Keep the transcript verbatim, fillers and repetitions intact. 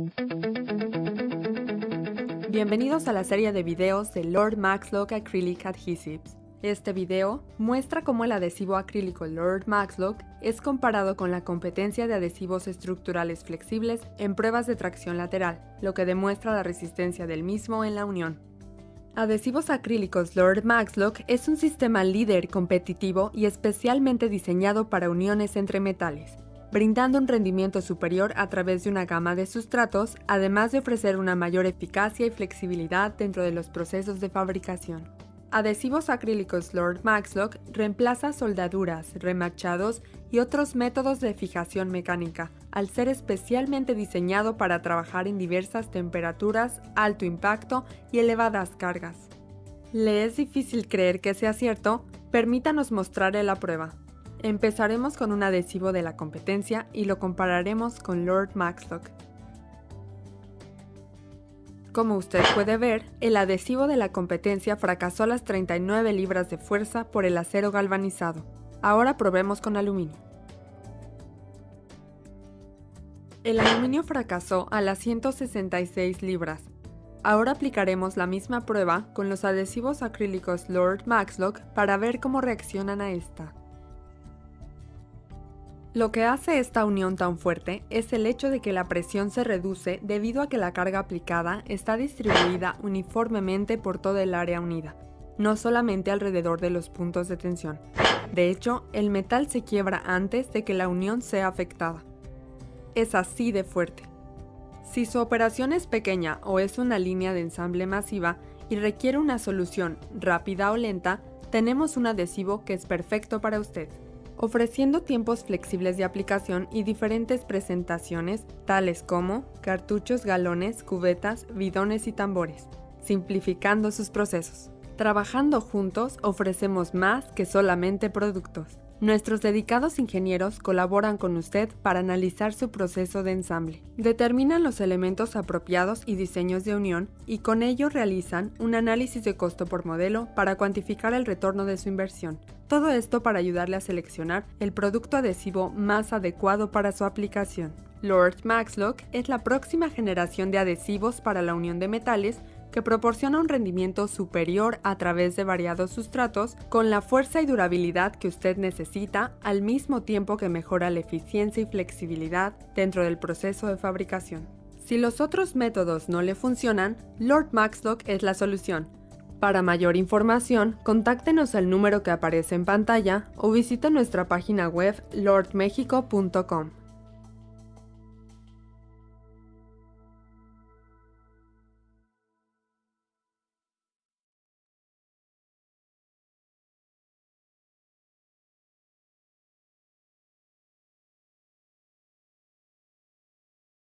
Bienvenidos a la serie de videos de Lord Maxlock Acrylic Adhesives. Este video muestra cómo el adhesivo acrílico Lord Maxlock es comparado con la competencia de adhesivos estructurales flexibles en pruebas de tracción lateral, lo que demuestra la resistencia del mismo en la unión. Adhesivos acrílicos Lord Maxlock es un sistema líder competitivo y especialmente diseñado para uniones entre metales, brindando un rendimiento superior a través de una gama de sustratos, además de ofrecer una mayor eficacia y flexibilidad dentro de los procesos de fabricación. Adhesivos acrílicos Lord Maxlock reemplaza soldaduras, remachados y otros métodos de fijación mecánica, al ser especialmente diseñado para trabajar en diversas temperaturas, alto impacto y elevadas cargas. ¿Le es difícil creer que sea cierto? Permítanos mostrarle la prueba. Empezaremos con un adhesivo de la competencia y lo compararemos con Lord Maxlock. Como usted puede ver, el adhesivo de la competencia fracasó las treinta y nueve libras de fuerza por el acero galvanizado. Ahora probemos con aluminio. El aluminio fracasó a las ciento sesenta y seis libras. Ahora aplicaremos la misma prueba con los adhesivos acrílicos Lord Maxlock para ver cómo reaccionan a esta. Lo que hace esta unión tan fuerte es el hecho de que la presión se reduce debido a que la carga aplicada está distribuida uniformemente por toda el área unida, no solamente alrededor de los puntos de tensión. De hecho, el metal se quiebra antes de que la unión sea afectada. Es así de fuerte. Si su operación es pequeña o es una línea de ensamble masiva y requiere una solución rápida o lenta, tenemos un adhesivo que es perfecto para usted, ofreciendo tiempos flexibles de aplicación y diferentes presentaciones, tales como cartuchos, galones, cubetas, bidones y tambores, simplificando sus procesos. Trabajando juntos, ofrecemos más que solamente productos. Nuestros dedicados ingenieros colaboran con usted para analizar su proceso de ensamble. Determinan los elementos apropiados y diseños de unión y con ello realizan un análisis de costo por modelo para cuantificar el retorno de su inversión. Todo esto para ayudarle a seleccionar el producto adhesivo más adecuado para su aplicación. Lord Maxlock es la próxima generación de adhesivos para la unión de metales que proporciona un rendimiento superior a través de variados sustratos con la fuerza y durabilidad que usted necesita, al mismo tiempo que mejora la eficiencia y flexibilidad dentro del proceso de fabricación. Si los otros métodos no le funcionan, Lord Maxlock es la solución. Para mayor información, contáctenos al número que aparece en pantalla o visite nuestra página web lord mexico punto com.